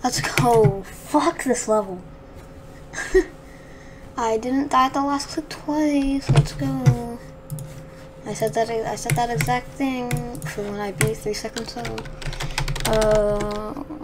Let's go. Fuck this level. I didn't die at the last click twice. Let's go. I said that exact thing for when I beat 3 seconds ago.